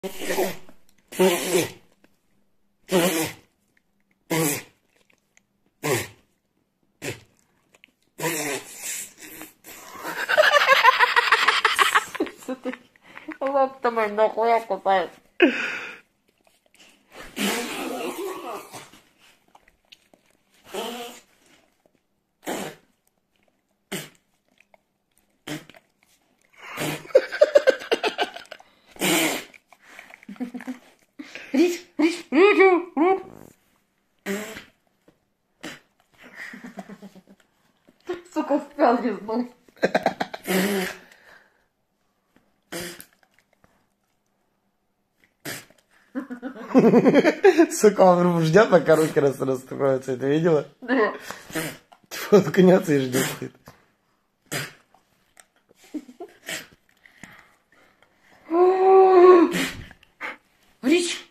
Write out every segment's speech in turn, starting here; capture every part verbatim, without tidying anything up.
Лоб-то мой нахуя купает. Рич, Рич, Рич, Рич. Сука, спел резнул. Сука, он ждет, пока руки раз раскроются. Это видела? Да. Он ткнется и ждет. Рич.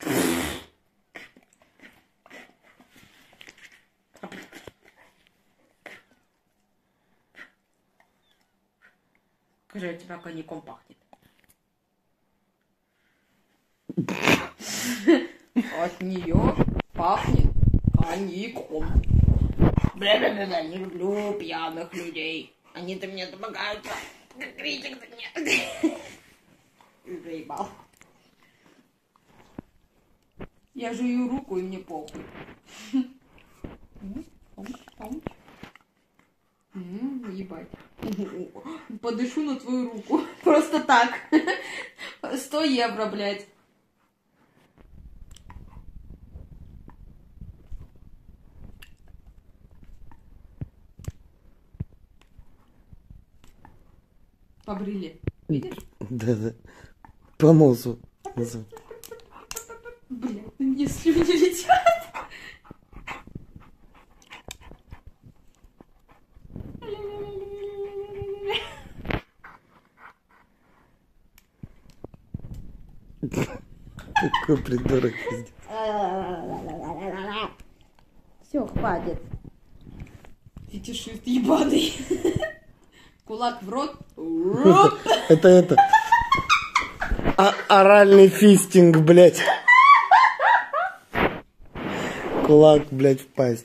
Скажи, у тебя коньяком пахнет. От нее пахнет коньяком. Бля-бля-бля, не люблю пьяных людей. Они-то мне помогают. Критик-то нет. Заебал. Я жую руку, и мне похуй. М, ебать. Подышу на твою руку. Просто так. Сто евро, блядь. Побрили. Видишь? Да, да. По носу. Бля, мне слюни летят. Какой придурок. Все, хватит. Фетишист ебаный. Кулак в рот. Это это. А оральный фистинг, блядь. Кулак, блядь, в пасть.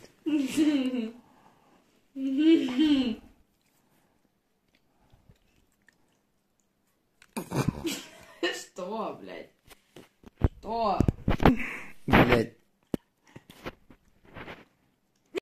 Что, блядь? Что?